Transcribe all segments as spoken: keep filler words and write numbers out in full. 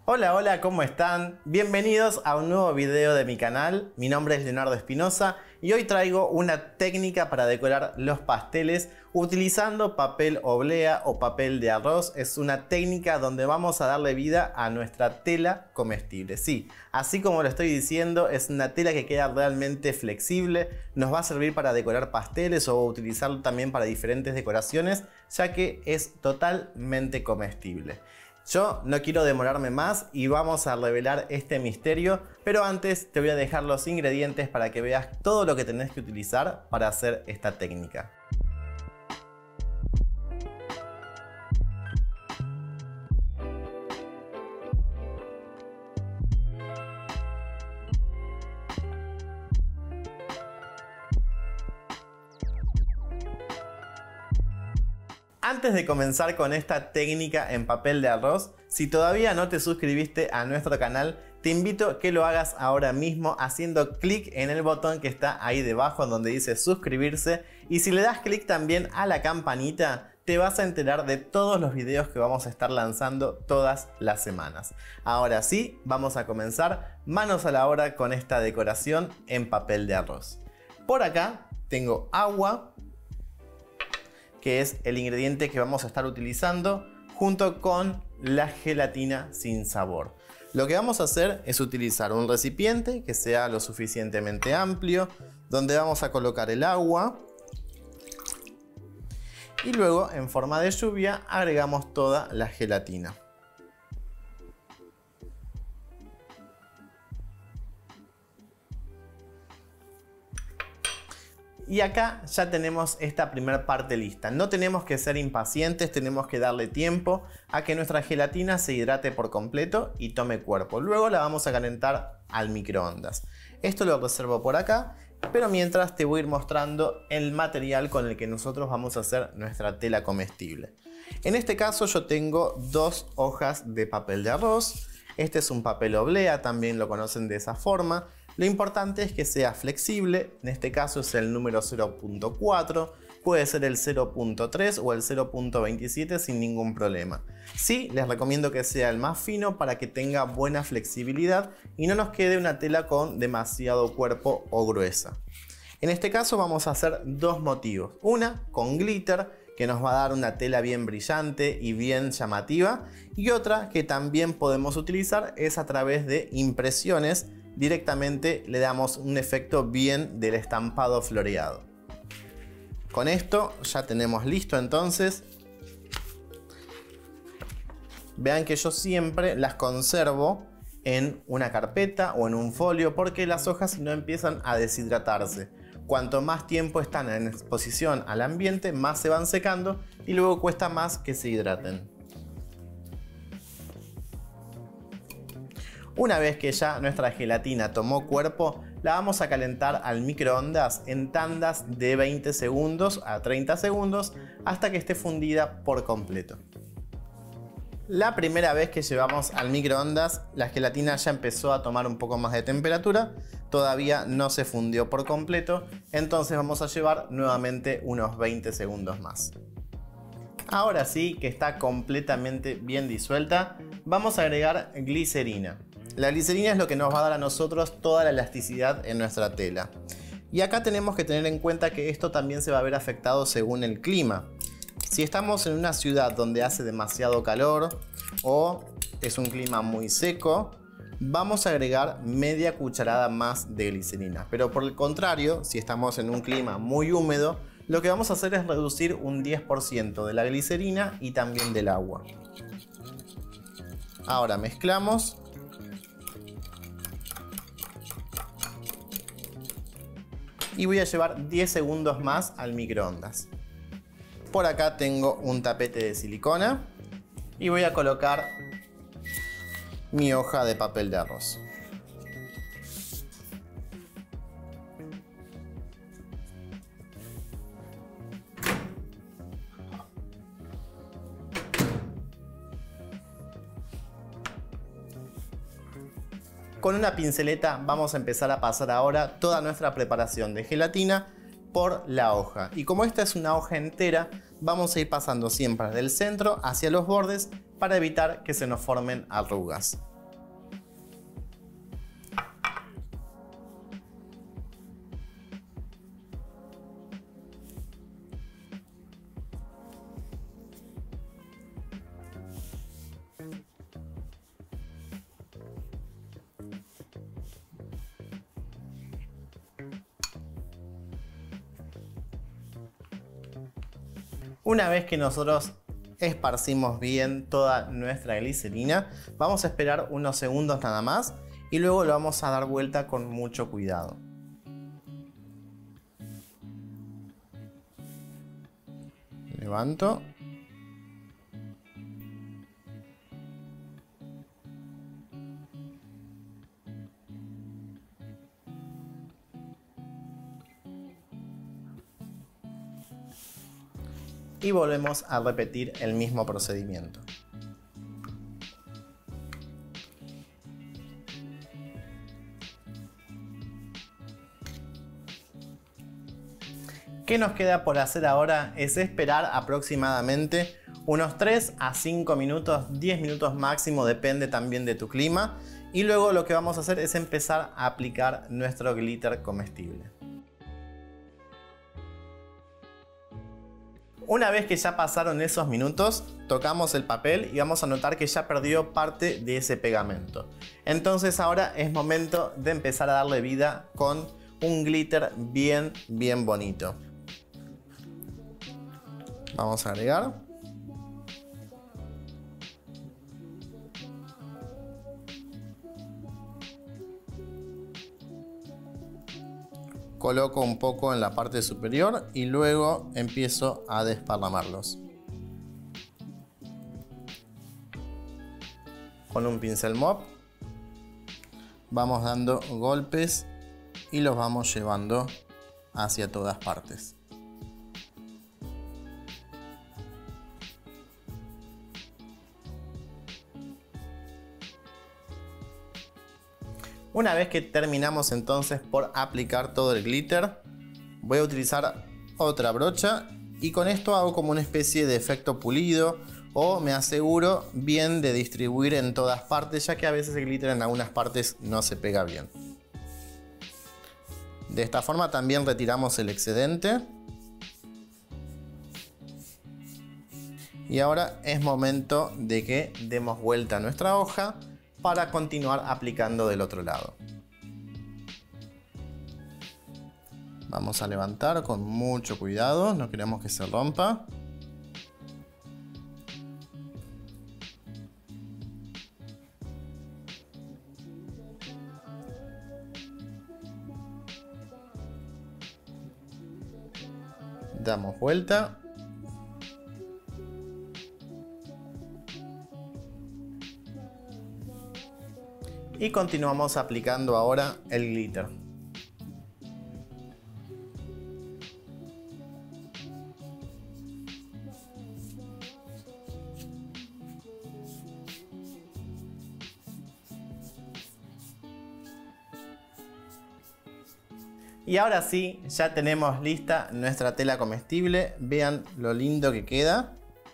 Hola, hola, ¿cómo están? Bienvenidos a un nuevo video de mi canal. Mi nombre es Leonardo Espinosa y hoy traigo una técnica para decorar los pasteles utilizando papel oblea o papel de arroz. Es una técnica donde vamos a darle vida a nuestra tela comestible. Sí, así como lo estoy diciendo, es una tela que queda realmente flexible. Nos va a servir para decorar pasteles o utilizarlo también para diferentes decoraciones, ya que es totalmente comestible. Yo no quiero demorarme más y vamos a revelar este misterio, pero antes te voy a dejar los ingredientes para que veas todo lo que tenés que utilizar para hacer esta técnica. Antes de comenzar con esta técnica en papel de arroz, si todavía no te suscribiste a nuestro canal, te invito a que lo hagas ahora mismo haciendo clic en el botón que está ahí debajo donde dice suscribirse, y si le das clic también a la campanita, te vas a enterar de todos los videos que vamos a estar lanzando todas las semanas. Ahora sí, vamos a comenzar manos a la obra con esta decoración en papel de arroz. Por acá tengo agua, que es el ingrediente que vamos a estar utilizando, junto con la gelatina sin sabor. Lo que vamos a hacer es utilizar un recipiente que sea lo suficientemente amplio, donde vamos a colocar el agua y luego en forma de lluvia agregamos toda la gelatina. Y acá ya tenemos esta primera parte lista. No tenemos que ser impacientes, tenemos que darle tiempo a que nuestra gelatina se hidrate por completo y tome cuerpo. Luego la vamos a calentar al microondas. Esto lo reservo por acá, pero mientras te voy a ir mostrando el material con el que nosotros vamos a hacer nuestra tela comestible. En este caso yo tengo dos hojas de papel de arroz. Este es un papel oblea, también lo conocen de esa forma. Lo importante es que sea flexible, en este caso es el número cero punto cuatro, puede ser el cero punto tres o el cero punto veintisiete sin ningún problema. Sí, les recomiendo que sea el más fino para que tenga buena flexibilidad y no nos quede una tela con demasiado cuerpo o gruesa. En este caso vamos a hacer dos motivos. Una con glitter, que nos va a dar una tela bien brillante y bien llamativa, y otra que también podemos utilizar es a través de impresiones. Directamente le damos un efecto bien del estampado floreado. Con esto ya tenemos listo entonces. Vean que yo siempre las conservo en una carpeta o en un folio porque las hojas no empiezan a deshidratarse. Cuanto más tiempo están en exposición al ambiente, más se van secando y luego cuesta más que se hidraten. Una vez que ya nuestra gelatina tomó cuerpo, la vamos a calentar al microondas en tandas de veinte segundos a treinta segundos hasta que esté fundida por completo. La primera vez que llevamos al microondas, la gelatina ya empezó a tomar un poco más de temperatura, todavía no se fundió por completo, entonces vamos a llevar nuevamente unos veinte segundos más. Ahora sí que está completamente bien disuelta, vamos a agregar glicerina. La glicerina es lo que nos va a dar a nosotros toda la elasticidad en nuestra tela. Y acá tenemos que tener en cuenta que esto también se va a ver afectado según el clima. Si estamos en una ciudad donde hace demasiado calor o es un clima muy seco, vamos a agregar media cucharada más de glicerina. Pero por el contrario, si estamos en un clima muy húmedo, lo que vamos a hacer es reducir un diez por ciento de la glicerina y también del agua. Ahora mezclamos. Y voy a llevar diez segundos más al microondas. Por acá tengo un tapete de silicona y voy a colocar mi hoja de papel de arroz. Con una pinceleta vamos a empezar a pasar ahora toda nuestra preparación de gelatina por la hoja. Y como esta es una hoja entera, vamos a ir pasando siempre del centro hacia los bordes para evitar que se nos formen arrugas. Una vez que nosotros esparcimos bien toda nuestra glicerina, vamos a esperar unos segundos nada más y luego lo vamos a dar vuelta con mucho cuidado. Levanto. Y volvemos a repetir el mismo procedimiento. ¿Qué nos queda por hacer ahora? Es esperar aproximadamente unos tres a cinco minutos, diez minutos máximo, depende también de tu clima. Y luego lo que vamos a hacer es empezar a aplicar nuestro glitter comestible. Una vez que ya pasaron esos minutos, tocamos el papel y vamos a notar que ya perdió parte de ese pegamento. Entonces ahora es momento de empezar a darle vida con un glitter bien, bien bonito. Vamos a agregar. Coloco un poco en la parte superior y luego empiezo a desparramarlos. Con un pincel mop vamos dando golpes y los vamos llevando hacia todas partes. Una vez que terminamos entonces por aplicar todo el glitter, voy a utilizar otra brocha y con esto hago como una especie de efecto pulido o me aseguro bien de distribuir en todas partes, ya que a veces el glitter en algunas partes no se pega bien. De esta forma también retiramos el excedente. Y ahora es momento de que demos vuelta a nuestra hoja para continuar aplicando del otro lado. Vamos a levantar con mucho cuidado, no queremos que se rompa. Damos vuelta. Y continuamos aplicando ahora el glitter. Y ahora sí, ya tenemos lista nuestra tela comestible. Vean lo lindo que queda.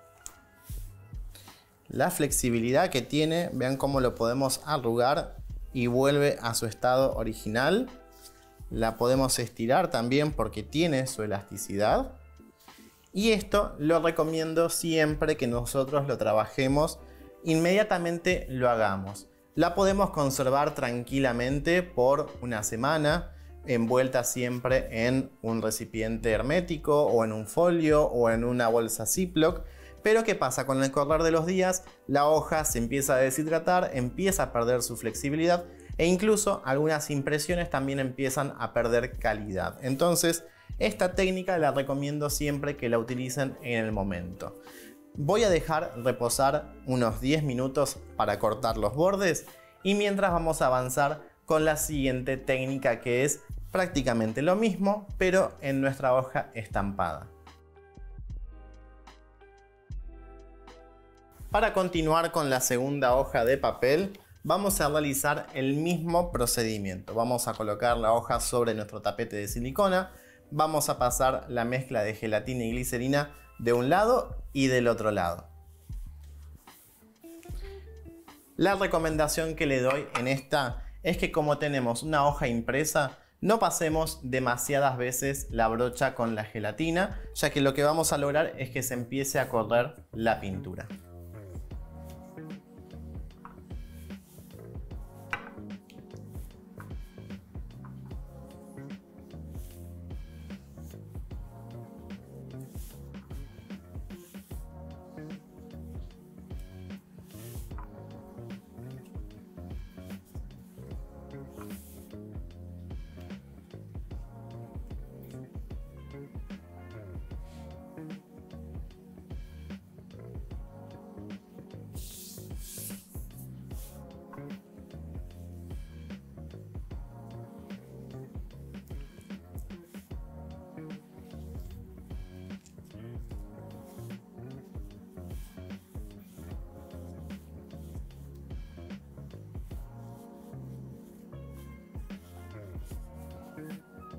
La flexibilidad que tiene, vean cómo lo podemos arrugar y vuelve a su estado original. La podemos estirar también porque tiene su elasticidad. Y esto lo recomiendo siempre que nosotros lo trabajemos, inmediatamente lo hagamos. La podemos conservar tranquilamente por una semana, envuelta siempre en un recipiente hermético o en un folio o en una bolsa Ziploc. Pero ¿qué pasa? Con el correr de los días, la hoja se empieza a deshidratar, empieza a perder su flexibilidad e incluso algunas impresiones también empiezan a perder calidad. Entonces, esta técnica la recomiendo siempre que la utilicen en el momento. Voy a dejar reposar unos diez minutos para cortar los bordes y mientras vamos a avanzar con la siguiente técnica, que es prácticamente lo mismo, pero en nuestra hoja estampada. Para continuar con la segunda hoja de papel, vamos a realizar el mismo procedimiento. Vamos a colocar la hoja sobre nuestro tapete de silicona, vamos a pasar la mezcla de gelatina y glicerina de un lado y del otro lado. La recomendación que le doy en esta es que, como tenemos una hoja impresa, no pasemos demasiadas veces la brocha con la gelatina, ya que lo que vamos a lograr es que se empiece a correr la pintura.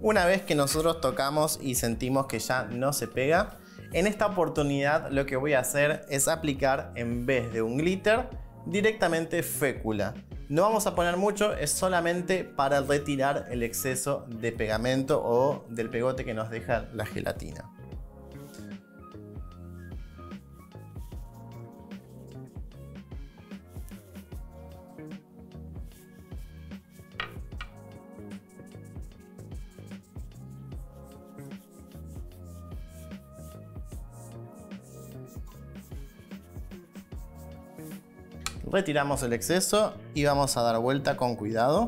Una vez que nosotros tocamos y sentimos que ya no se pega, en esta oportunidad lo que voy a hacer es aplicar, en vez de un glitter, directamente fécula. No vamos a poner mucho, es solamente para retirar el exceso de pegamento o del pegote que nos deja la gelatina. Retiramos el exceso y vamos a dar vuelta con cuidado.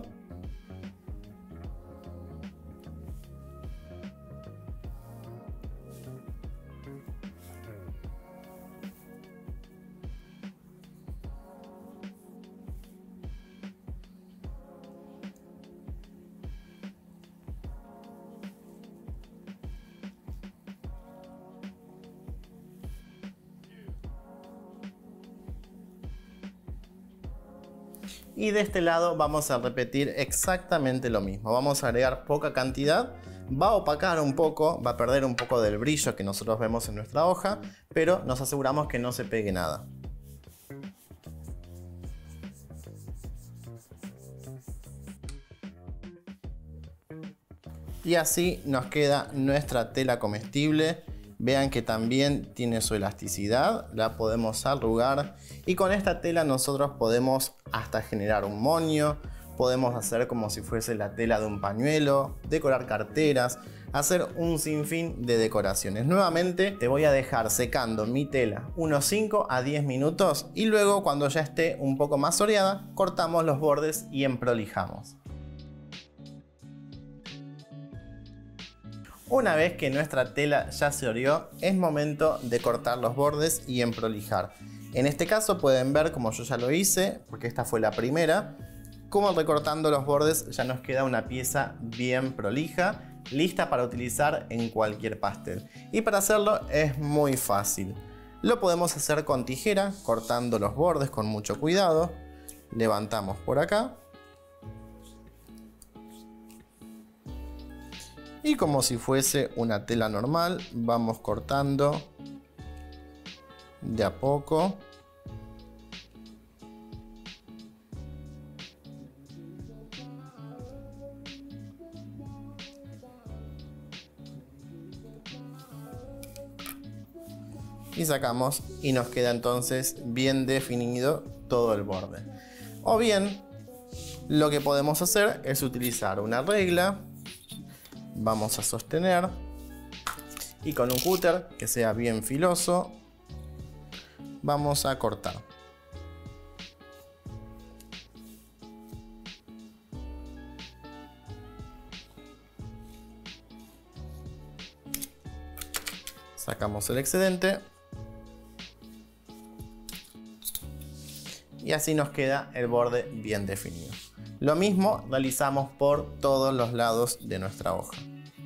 Y de este lado vamos a repetir exactamente lo mismo. Vamos a agregar poca cantidad, va a opacar un poco, va a perder un poco del brillo que nosotros vemos en nuestra hoja, pero nos aseguramos que no se pegue nada. Y así nos queda nuestra tela comestible. Vean que también tiene su elasticidad, la podemos arrugar y con esta tela nosotros podemos hasta generar un moño, podemos hacer como si fuese la tela de un pañuelo, decorar carteras, hacer un sinfín de decoraciones. Nuevamente te voy a dejar secando mi tela unos cinco a diez minutos y luego cuando ya esté un poco más oreada cortamos los bordes y emprolijamos. Una vez que nuestra tela ya se oreó, es momento de cortar los bordes y emprolijar. En este caso pueden ver, como yo ya lo hice, porque esta fue la primera, como recortando los bordes ya nos queda una pieza bien prolija, lista para utilizar en cualquier pastel. Y para hacerlo es muy fácil. Lo podemos hacer con tijera, cortando los bordes con mucho cuidado. Levantamos por acá. Y como si fuese una tela normal, vamos cortando de a poco. Y sacamos y nos queda entonces bien definido todo el borde. O bien, lo que podemos hacer es utilizar una regla. Vamos a sostener y con un cúter que sea bien filoso vamos a cortar. Sacamos el excedente y así nos queda el borde bien definido. Lo mismo realizamos por todos los lados de nuestra hoja.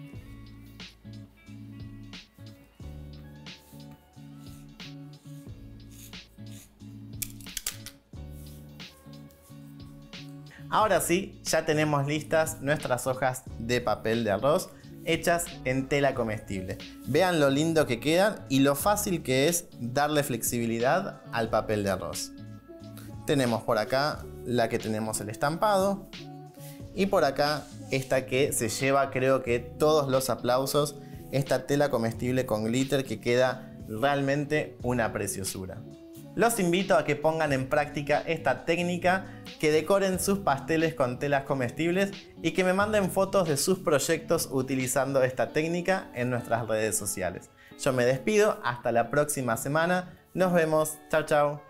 Ahora sí, ya tenemos listas nuestras hojas de papel de arroz hechas en tela comestible. Vean lo lindo que quedan y lo fácil que es darle flexibilidad al papel de arroz. Tenemos por acá la que tenemos el estampado y por acá esta que se lleva creo que todos los aplausos, esta tela comestible con glitter que queda realmente una preciosura. Los invito a que pongan en práctica esta técnica, que decoren sus pasteles con telas comestibles y que me manden fotos de sus proyectos utilizando esta técnica en nuestras redes sociales. Yo me despido, hasta la próxima semana, nos vemos, chao chao.